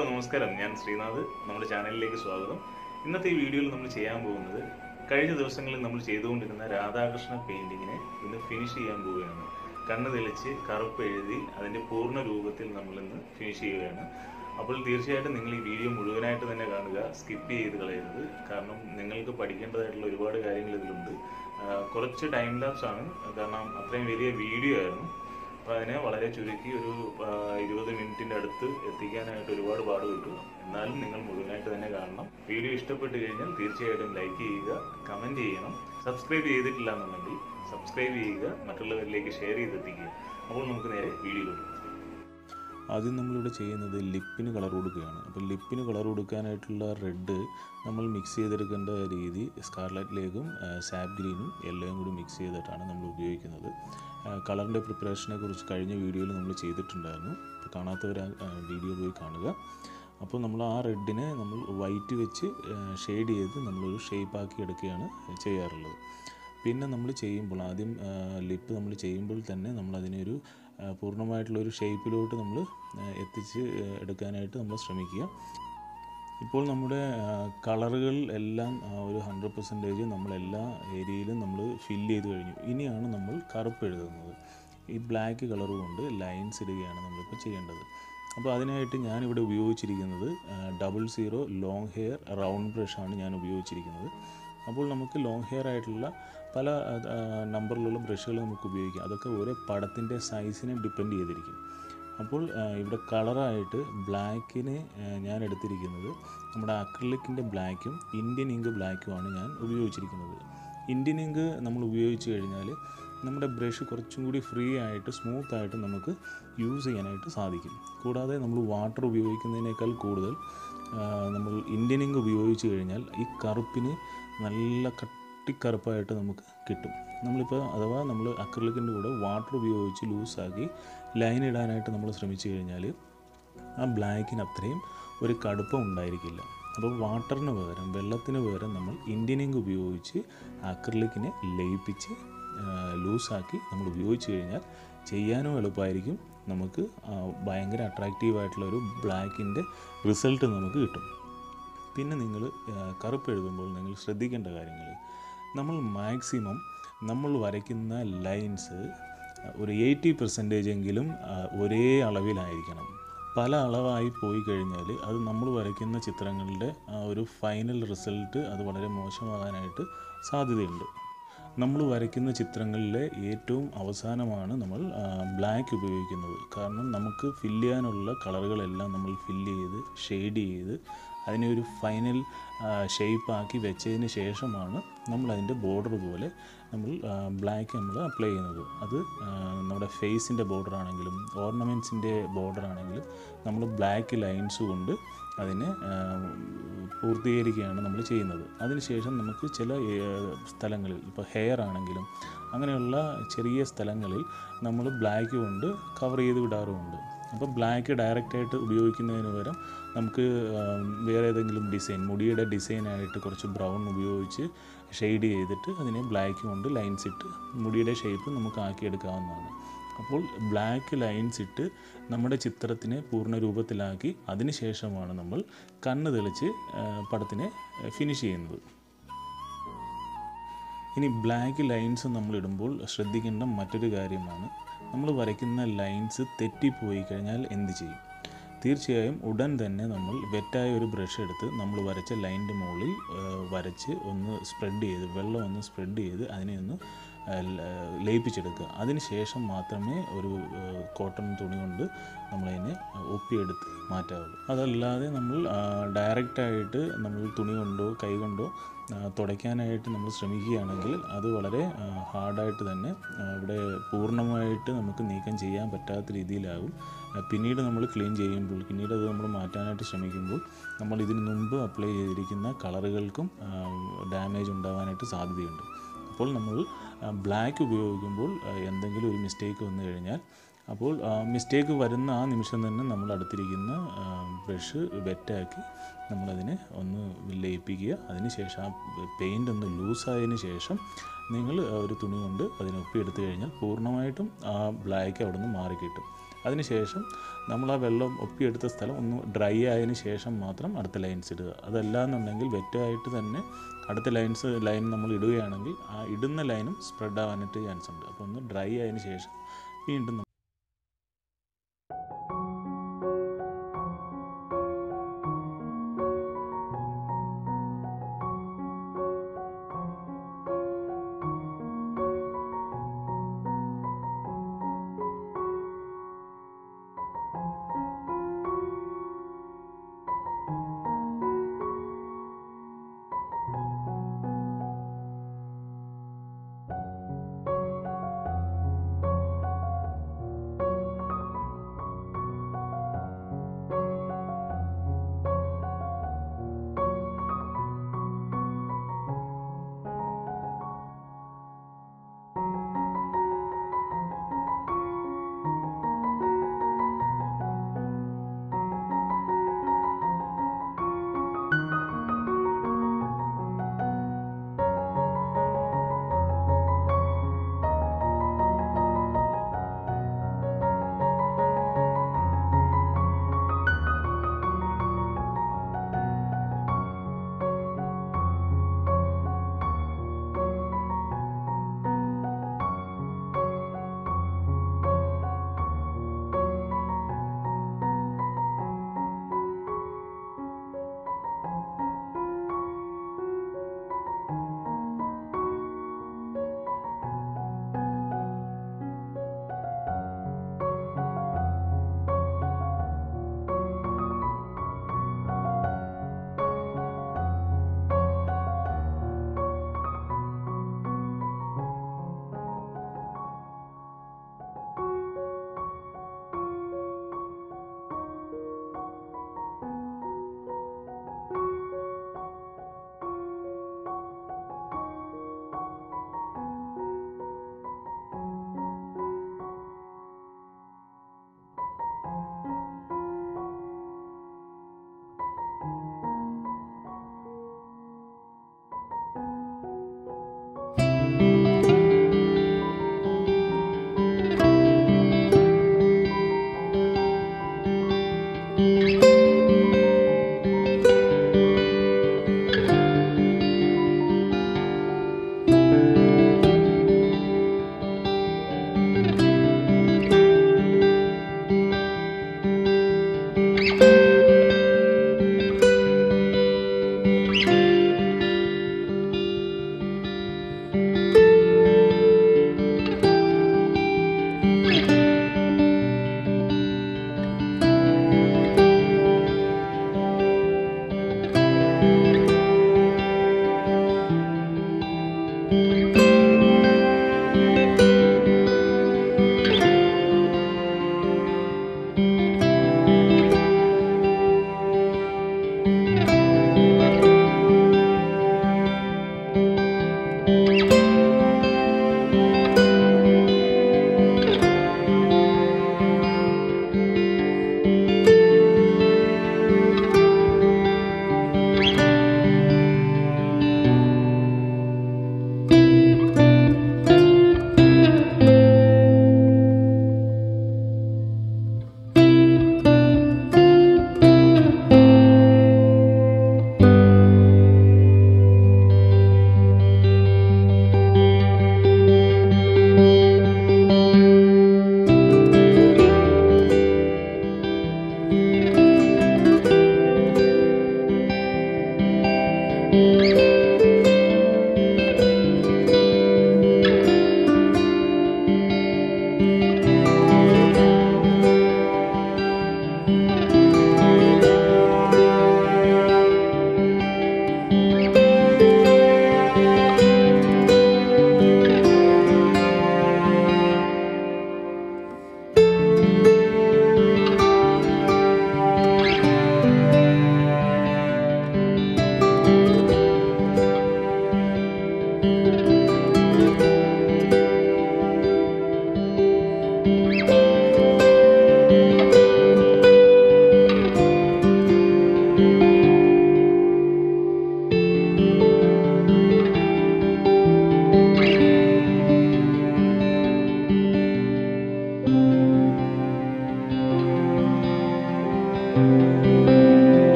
നമസ്കാരം, ഞാൻ ശ്രീനാഥ്. നമ്മുടെ ചാനലിലേക്ക് സ്വാഗതം. ഇന്നത്തെ ഈ വീഡിയോയിൽ നമ്മൾ ചെയ്യാൻ പോകുന്നത് കഴിഞ്ഞ ദിവസങ്ങളിൽ നമ്മൾ ചെയ്തുകൊണ്ടിരുന്ന രാധാകൃഷ്ണ പെയിന്റിങ്ങിനെ ഇന്ന് ഫിനിഷ് ചെയ്യാൻ പോവുകയാണ്. കണ്ണ് തെളിച്ച് കറുപ്പ് എഴുതി അതിൻ്റെ പൂർണ്ണ രൂപത്തിൽ നമ്മൾ ഇന്ന് ഫിനിഷ് ചെയ്യുകയാണ്. അപ്പോൾ തീർച്ചയായിട്ടും നിങ്ങൾ ഈ വീഡിയോ മുഴുവനായിട്ട് തന്നെ കാണുക, സ്കിപ്പ് ചെയ്ത് കളയരുത്. കാരണം നിങ്ങൾക്ക് പഠിക്കേണ്ടതായിട്ടുള്ള ഒരുപാട് കാര്യങ്ങൾ ഇതിലുണ്ട്. കുറച്ച് ടൈം ലാപ്സ് ആണ്, കാരണം അത്രയും വലിയ വീഡിയോ ആയിരുന്നു. അപ്പോൾ അതിനെ വളരെ ചുരുക്കി ഒരു 20 മിനിറ്റിൻ്റെ അടുത്ത് എത്തിക്കാനായിട്ട് ഒരുപാട് പാട് കിട്ടും. എന്നാലും നിങ്ങൾ മുഴുവനായിട്ട് തന്നെ കാണണം. വീഡിയോ ഇഷ്ടപ്പെട്ട് കഴിഞ്ഞാൽ തീർച്ചയായിട്ടും ലൈക്ക് ചെയ്യുക, കമൻറ്റ് ചെയ്യണം. സബ്സ്ക്രൈബ് ചെയ്തിട്ടില്ല എന്നുണ്ടെങ്കിൽ സബ്സ്ക്രൈബ് ചെയ്യുക, മറ്റുള്ളവരിലേക്ക് ഷെയർ ചെയ്തെത്തിക്കുക. അപ്പോൾ നമുക്ക് നേരെ വീഡിയോയിലോട്ട്. ആദ്യം നമ്മളിവിടെ ചെയ്യുന്നത് ലിപ്പിന് കളർ കൊടുക്കുകയാണ്. അപ്പോൾ ലിപ്പിന് കളർ കൊടുക്കാനായിട്ടുള്ള റെഡ് നമ്മൾ മിക്സ് ചെയ്തെടുക്കേണ്ട രീതി സ്കാർലറ്റിലേക്കും സാപ്പ് ഗ്രീനും യെല്ലോയും കൂടി മിക്സ് ചെയ്തിട്ടാണ് നമ്മൾ ഉപയോഗിക്കുന്നത്. കളറിൻ്റെ പ്രിപ്പറേഷനെ കുറിച്ച് കഴിഞ്ഞ വീഡിയോയിൽ നമ്മൾ ചെയ്തിട്ടുണ്ടായിരുന്നു. അപ്പോൾ കാണാത്തവർ വീഡിയോ പോയി കാണുക. അപ്പോൾ നമ്മൾ ആ റെഡിനെ നമ്മൾ വൈറ്റ് വെച്ച് ഷെയ്ഡ് ചെയ്ത് നമ്മളൊരു ഷേപ്പാക്കി എടുക്കുകയാണ് ചെയ്യാറുള്ളത്. പിന്നെ നമ്മൾ ചെയ്യുമ്പോൾ ആദ്യം ലിപ്പ് നമ്മൾ ചെയ്യുമ്പോൾ തന്നെ നമ്മളതിനൊരു പൂർണ്ണമായിട്ടുള്ളൊരു ഷേപ്പിലോട്ട് നമ്മൾ എത്തിച്ച് എടുക്കാനായിട്ട് നമ്മൾ ശ്രമിക്കുക. ഇപ്പോൾ നമ്മുടെ കളറുകൾ എല്ലാം ഒരു 100% നമ്മളെല്ലാ ഏരിയയിലും നമ്മൾ ഫില്ല് ചെയ്ത് കഴിഞ്ഞു. ഇനിയാണ് നമ്മൾ കറുപ്പ് എഴുതുന്നത്. ഈ ബ്ലാക്ക് കളർ കൊണ്ട് ലൈൻസ് ഇടുകയാണ് നമ്മളിപ്പോൾ ചെയ്യേണ്ടത്. അപ്പോൾ അതിനായിട്ട് ഞാനിവിടെ ഉപയോഗിച്ചിരിക്കുന്നത് 00 ലോങ് ഹെയർ റൗണ്ട് ബ്രഷാണ് ഞാൻ ഉപയോഗിച്ചിരിക്കുന്നത്. അപ്പോൾ നമുക്ക് ലോങ് ഹെയർ ആയിട്ടുള്ള പല നമ്പറിലുള്ള ബ്രഷുകൾ നമുക്ക് ഉപയോഗിക്കാം. അതൊക്കെ ഓരോ പടത്തിൻ്റെ സൈസിനെ ഡിപ്പെൻഡ് ചെയ്തിരിക്കും. അപ്പോൾ ഇവിടെ കളറായിട്ട് ബ്ലാക്കിന് ഞാൻ എടുത്തിരിക്കുന്നത് നമ്മുടെ അക്രിലിക്കിൻ്റെ ബ്ലാക്കും ഇന്ത്യൻ ഇങ്ക് ബ്ലാക്കുമാണ് ഞാൻ ഉപയോഗിച്ചിരിക്കുന്നത്. ഇന്ത്യൻ ഇങ്ക് നമ്മൾ ഉപയോഗിച്ച് കഴിഞ്ഞാൽ നമ്മുടെ ബ്രഷ് കുറച്ചും കൂടി ഫ്രീ ആയിട്ട് സ്മൂത്തായിട്ട് നമുക്ക് യൂസ് ചെയ്യാനായിട്ട് സാധിക്കും. കൂടാതെ നമ്മൾ വാട്ടർ ഉപയോഗിക്കുന്നതിനേക്കാൾ കൂടുതൽ നമ്മൾ ഇന്ത്യൻ ഇങ്ക് ഉപയോഗിച്ച് കഴിഞ്ഞാൽ ഈ കറുപ്പിന് നല്ല കട്ടിക്കറുപ്പായിട്ട് നമുക്ക് കിട്ടും. നമ്മളിപ്പോൾ അഥവാ നമ്മൾ അക്രിലിക്കിൻ്റെ കൂടെ വാട്ടർ ഉപയോഗിച്ച് ലൂസാക്കി ലൈൻ ഇടാനായിട്ട് നമ്മൾ ശ്രമിച്ചു കഴിഞ്ഞാൽ ആ ബ്ലാക്കിന് അത്രയും ഒരു കടുപ്പം ഉണ്ടായിരിക്കില്ല. അപ്പോൾ വാട്ടറിന് പകരം, വെള്ളത്തിന് പകരം നമ്മൾ ഇന്ത്യൻ ഇങ്ക് ഉപയോഗിച്ച് അക്രിലിക്കിനെ ലയിപ്പിച്ച് ലൂസാക്കി നമ്മൾ ഉപയോഗിച്ച് കഴിഞ്ഞാൽ ചെയ്യാനും എളുപ്പമായിരിക്കും. നമുക്ക് ഭയങ്കര അട്രാക്റ്റീവായിട്ടുള്ളൊരു ബ്ലാക്കിൻ്റെ റിസൾട്ട് നമുക്ക് കിട്ടും. പിന്നെ നിങ്ങൾ കറുപ്പ് എഴുതുമ്പോൾ നിങ്ങൾ ശ്രദ്ധിക്കേണ്ട കാര്യങ്ങൾ, നമ്മൾ നമ്മൾ വരയ്ക്കുന്ന ലൈൻസ് ഒരു 80% എങ്കിലും ഒരേ അളവിലായിരിക്കണം. പല അളവായി പോയി കഴിഞ്ഞാൽ അത് നമ്മൾ വരയ്ക്കുന്ന ചിത്രങ്ങളുടെ ഒരു ഫൈനൽ റിസൾട്ട് അത് വളരെ മോശമാകാനായിട്ട് സാധ്യതയുണ്ട്. നമ്മൾ വരയ്ക്കുന്ന ചിത്രങ്ങളിലെ ഏറ്റവും അവസാനമാണ് നമ്മൾ ബ്ലാക്ക് ഉപയോഗിക്കുന്നത്. കാരണം നമുക്ക് ഫില്ല് ചെയ്യാനുള്ള കളറുകളെല്ലാം നമ്മൾ ഫില്ല് ചെയ്ത് ഷെയ്ഡ് ചെയ്ത് അതിനെ ഒരു ഫൈനൽ ഷേപ്പാക്കി വെച്ചതിന് ശേഷമാണ് നമ്മളതിൻ്റെ ബോർഡർ പോലെ നമ്മൾ ബ്ലാക്ക് നമ്മൾ അപ്ലൈ ചെയ്യുന്നത്. അത് നമ്മുടെ ഫേസിൻ്റെ ബോർഡർ ആണെങ്കിലും ഓർണമെൻറ്റ്സിൻ്റെ ബോർഡർ ആണെങ്കിലും നമ്മൾ ബ്ലാക്ക് ലൈൻസ് കൊണ്ട് അതിനെ പൂർത്തീകരിക്കുകയാണ് നമ്മൾ ചെയ്യുന്നത്. അതിനുശേഷം നമുക്ക് ചില സ്ഥലങ്ങളിൽ, ഇപ്പോൾ ഹെയർ ആണെങ്കിലും അങ്ങനെയുള്ള ചെറിയ സ്ഥലങ്ങളിൽ നമ്മൾ ബ്ലാക്ക് കൊണ്ട് കവർ ചെയ്ത് വിടാറുമുണ്ട്. അപ്പോൾ ബ്ലാക്ക് ഡയറക്റ്റായിട്ട് ഉപയോഗിക്കുന്നതിന് പകരം നമുക്ക് വേറെ ഏതെങ്കിലും ഡിസൈൻ, മുടിയുടെ ഡിസൈനായിട്ട് കുറച്ച് ബ്രൗൺ ഉപയോഗിച്ച് ഷെയ്ഡ് ചെയ്തിട്ട് അതിനെ ബ്ലാക്ക് കൊണ്ട് ലൈൻസ് ഇട്ട് മുടിയുടെ ഷേപ്പ് നമുക്ക് ആക്കിയെടുക്കാവുന്നതാണ്. അപ്പോൾ ബ്ലാക്ക് ലൈൻസ് ഇട്ട് നമ്മുടെ ചിത്രത്തിനെ പൂർണ്ണ രൂപത്തിലാക്കി അതിന് ശേഷമാണ് നമ്മൾ കണ്ണ് തെളിച്ച് പടത്തിനെ ഫിനിഷ് ചെയ്യുന്നത്. ഇനി ബ്ലാക്ക് ലൈൻസ് നമ്മളിടുമ്പോൾ ശ്രദ്ധിക്കേണ്ട മറ്റൊരു കാര്യമാണ്, നമ്മൾ വരയ്ക്കുന്ന ലൈൻസ് തെറ്റിപ്പോയി കഴിഞ്ഞാൽ എന്ത് ചെയ്യും? തീർച്ചയായും ഉടൻ തന്നെ നമ്മൾ വെറ്റായ ഒരു ബ്രഷ് എടുത്ത് നമ്മൾ വരച്ച ലൈനിൻ്റെ മുകളിൽ വരച്ച് ഒന്ന് സ്പ്രെഡ് ചെയ്ത്, വെള്ളം ഒന്ന് സ്പ്രെഡ് ചെയ്ത് അതിനെ ഒന്ന് ലയിപ്പിച്ചെടുക്കുക. അതിന് ശേഷം മാത്രമേ ഒരു കോട്ടൺ തുണി കൊണ്ട് നമ്മളതിനെ ഒപ്പിയെടുത്ത് മാറ്റാവുള്ളൂ. അതല്ലാതെ നമ്മൾ ഡയറക്റ്റായിട്ട് നമ്മൾ തുണി കൊണ്ടോ കൈ കൊണ്ടോ തുടയ്ക്കാനായിട്ട് നമ്മൾ ശ്രമിക്കുകയാണെങ്കിൽ അത് വളരെ ഹാർഡായിട്ട് തന്നെ ഇവിടെ പൂർണ്ണമായിട്ട് നമുക്ക് നീക്കം ചെയ്യാൻ പറ്റാത്ത രീതിയിലാകും. പിന്നീട് നമ്മൾ ക്ലീൻ ചെയ്യുമ്പോൾ, പിന്നീട് അത് നമ്മൾ മാറ്റാനായിട്ട് ശ്രമിക്കുമ്പോൾ നമ്മൾ ഇതിന് മുമ്പ് അപ്ലൈ ചെയ്തിരിക്കുന്ന കളറുകൾക്കും ഡാമേജ് ഉണ്ടാകാനായിട്ട് സാധ്യതയുണ്ട്. അപ്പോൾ നമ്മൾ ബ്ലാക്ക് ഉപയോഗിക്കുമ്പോൾ എന്തെങ്കിലും ഒരു മിസ്റ്റേക്ക് വന്നു കഴിഞ്ഞാൽ, അപ്പോൾ മിസ്റ്റേക്ക് വരുന്ന ആ നിമിഷം തന്നെ നമ്മൾ അടുത്തിരിക്കുന്ന ബ്രഷ് വെറ്റാക്കി നമ്മളതിനെ ഒന്ന് ലയിപ്പിക്കുക. അതിനുശേഷം ആ പെയിൻ്റ് ഒന്ന് ലൂസായതിന് ശേഷം നിങ്ങൾ ഒരു തുണി കൊണ്ട് അതിനെ ഒപ്പിയെടുത്ത് കഴിഞ്ഞാൽ പൂർണ്ണമായിട്ടും ആ ബ്ലാക്ക് അവിടെ നിന്ന് മാറിക്കിട്ടും. അതിനുശേഷം നമ്മൾ ആ വെള്ളം ഒപ്പിയെടുത്ത സ്ഥലം ഒന്ന് ഡ്രൈ ആയതിനു ശേഷം മാത്രം അടുത്ത ലൈൻസ് ഇടുക. അതല്ലാന്നുണ്ടെങ്കിൽ വെറ്റായിട്ട് തന്നെ അടുത്ത ലൈൻ നമ്മൾ ഇടുകയാണെങ്കിൽ ആ ഇടുന്ന ലൈനും സ്പ്രെഡ് ആവാനായിട്ട് ചാൻസ് ഉണ്ട്. അപ്പോൾ ഒന്ന് ഡ്രൈ ആയതിനു ശേഷം വീണ്ടും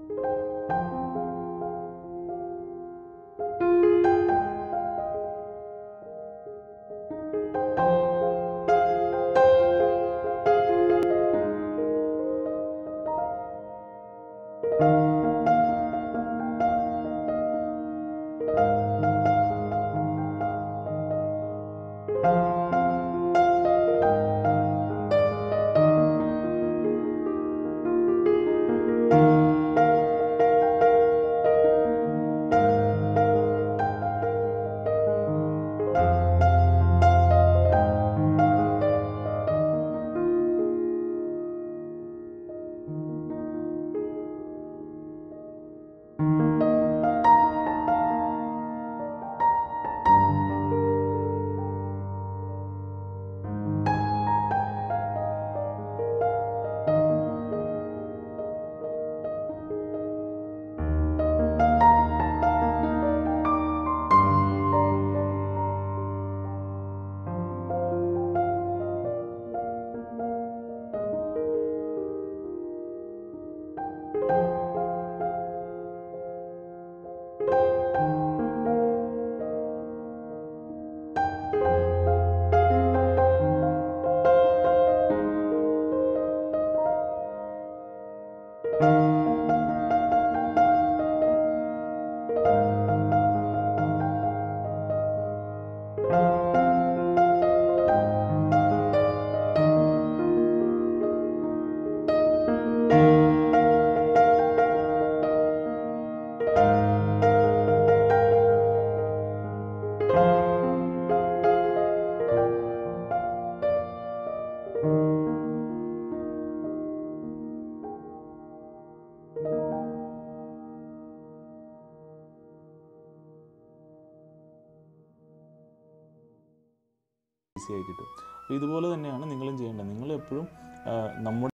ഈസിയായി കിട്ടും. അപ്പോൾ ഇതുപോലെ തന്നെയാണ് നിങ്ങളും ചെയ്യേണ്ടത്. നിങ്ങൾ എപ്പോഴും നമ്മുടെ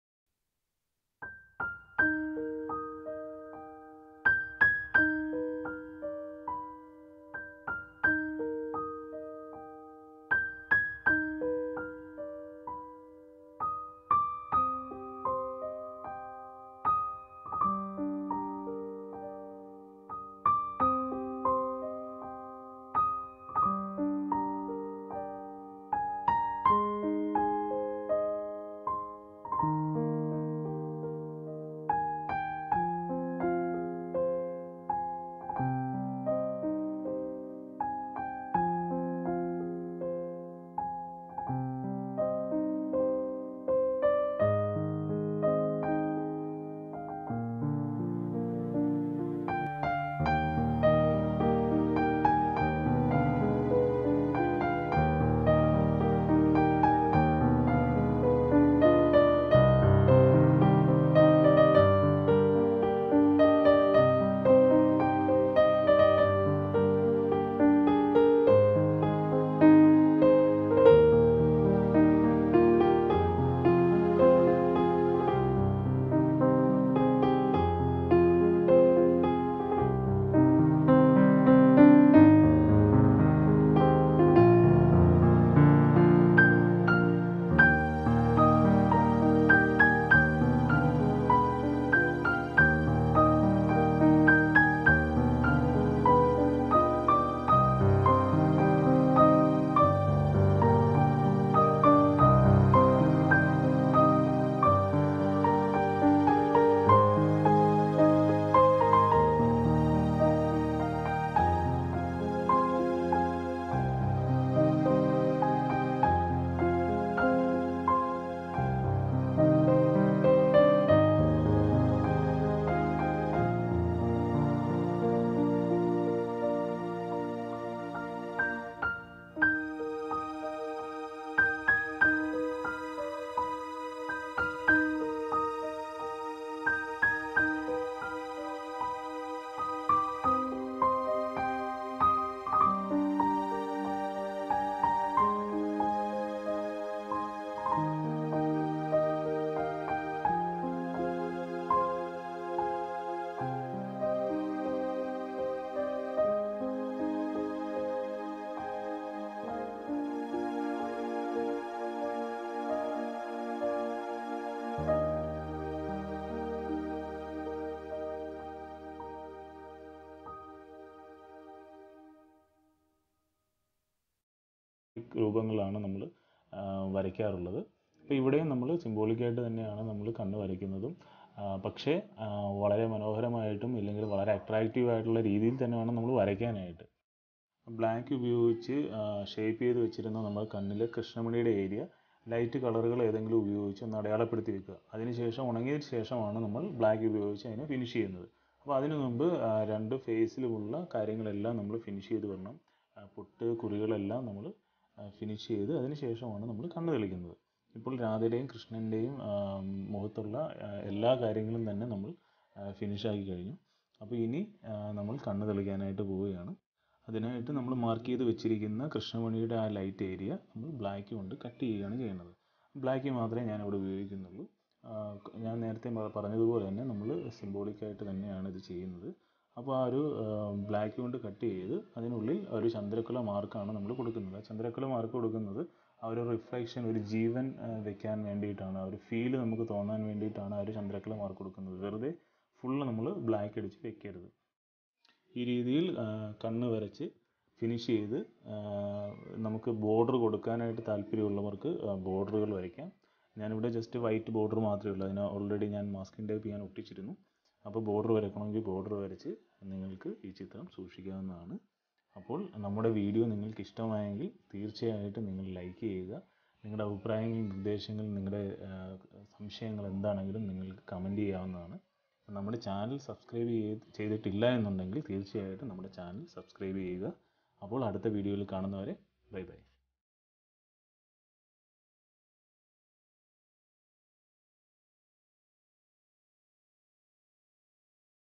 രൂപങ്ങളാണ് നമ്മൾ വരയ്ക്കാറുള്ളത്. അപ്പോൾ ഇവിടെയും നമ്മൾ സിംബോളിക്കായിട്ട് തന്നെയാണ് നമ്മൾ കണ്ണ് വരയ്ക്കുന്നതും. പക്ഷേ വളരെ മനോഹരമായിട്ടും ഇല്ലെങ്കിൽ വളരെ അട്രാക്റ്റീവ് ആയിട്ടുള്ള രീതിയിൽ തന്നെ വേണം നമ്മൾ വരയ്ക്കാനായിട്ട്. ബ്ലാക്ക് ഉപയോഗിച്ച് ഷേപ്പ് ചെയ്ത് വെച്ചിരുന്ന നമ്മൾ കണ്ണിലെ കൃഷ്ണമണിയുടെ ഏരിയ ലൈറ്റ് കളറുകൾ ഏതെങ്കിലും ഉപയോഗിച്ച് ഒന്ന് അടയാളപ്പെടുത്തി വെക്കുക. അതിനുശേഷം ഉണങ്ങിയതിന് ശേഷമാണ് നമ്മൾ ബ്ലാക്ക് ഉപയോഗിച്ച് അതിനെ ഫിനിഷ് ചെയ്യുന്നത്. അപ്പോൾ അതിനു മുമ്പ് രണ്ട് ഫേസിലുമുള്ള കാര്യങ്ങളെല്ലാം നമ്മൾ ഫിനിഷ് ചെയ്ത് വരണം. പൊട്ട് കുറികളെല്ലാം നമ്മൾ ഫിനിഷ് ചെയ്ത് അതിന് ശേഷമാണ് നമ്മൾ കണ്ണ് തെളിക്കുന്നത്. ഇപ്പോൾ രാധയുടെയും കൃഷ്ണൻ്റെയും മുഖത്തുള്ള എല്ലാ കാര്യങ്ങളും തന്നെ നമ്മൾ ഫിനിഷാക്കി കഴിഞ്ഞു. അപ്പോൾ ഇനി നമ്മൾ കണ്ണ് തെളിക്കാനായിട്ട് പോവുകയാണ്. അതിനായിട്ട് നമ്മൾ മാർക്ക് ചെയ്ത് വെച്ചിരിക്കുന്ന കൃഷ്ണമണിയുടെ ആ ലൈറ്റ് ഏരിയ നമ്മൾ ബ്ലാക്ക് കൊണ്ട് കട്ട് ചെയ്യുകയാണ് ചെയ്യുന്നത്. ബ്ലാക്ക് മാത്രമേ ഞാനിവിടെ ഉപയോഗിക്കുന്നുള്ളൂ. ഞാൻ നേരത്തെ പറഞ്ഞതുപോലെ തന്നെ നമ്മൾ സിംബോളിക്കായിട്ട് തന്നെയാണ് ഇത് ചെയ്യുന്നത്. അപ്പോൾ ആ ഒരു ബ്ലാക്ക് കൊണ്ട് കട്ട് ചെയ്ത് അതിനുള്ളിൽ ഒരു ചന്ദ്രക്കല മാർക്കാണ് നമ്മൾ കൊടുക്കുന്നത്. ആ ചന്ദ്രക്കല മാർക്ക് കൊടുക്കുന്നത് ആ ഒരു റിഫ്ലക്ഷൻ, ഒരു ജീവൻ വെക്കാൻ വേണ്ടിയിട്ടാണ്, ആ ഒരു ഫീല് നമുക്ക് തോന്നാൻ വേണ്ടിയിട്ടാണ് ആ ഒരു ചന്ദ്രക്കല മാർക്ക് കൊടുക്കുന്നത്. വെറുതെ ഫുള്ള് നമ്മൾ ബ്ലാക്ക് അടിച്ച് വെക്കരുത്. ഈ രീതിയിൽ കണ്ണ് വരച്ച് ഫിനിഷ് ചെയ്ത് നമുക്ക് ബോർഡർ കൊടുക്കാനായിട്ട് താല്പര്യമുള്ളവർക്ക് ബോർഡറുകൾ വരയ്ക്കാം. ഞാനിവിടെ ജസ്റ്റ് വൈറ്റ് ബോർഡർ മാത്രമേ ഉള്ളൂ. അതിന് ഓൾറെഡി ഞാൻ മാസ്കിംഗ് ടേപ്പ് ഞാൻ ഒട്ടിച്ചിരുന്നു. അപ്പോൾ ബോർഡർ വരയ്ക്കണമെങ്കിൽ ബോർഡർ വരച്ച് നിങ്ങൾക്ക് ഈ ചിത്രം സൂക്ഷിക്കാവുന്നതാണ്. അപ്പോൾ നമ്മുടെ വീഡിയോ നിങ്ങൾക്ക് ഇഷ്ടമായെങ്കിൽ തീർച്ചയായിട്ടും നിങ്ങൾ ലൈക്ക് ചെയ്യുക. നിങ്ങളുടെ അഭിപ്രായങ്ങൾ, നിർദ്ദേശങ്ങൾ, നിങ്ങളുടെ സംശയങ്ങൾ എന്താണെങ്കിലും നിങ്ങൾക്ക് കമൻറ്റ് ചെയ്യാവുന്നതാണ്. നമ്മുടെ ചാനൽ സബ്സ്ക്രൈബ് ചെയ്തിട്ടില്ല എന്നുണ്ടെങ്കിൽ തീർച്ചയായിട്ടും നമ്മുടെ ചാനൽ സബ്സ്ക്രൈബ് ചെയ്യുക. അപ്പോൾ അടുത്ത വീഡിയോയിൽ കാണുന്നവരെ ബൈ ബൈ.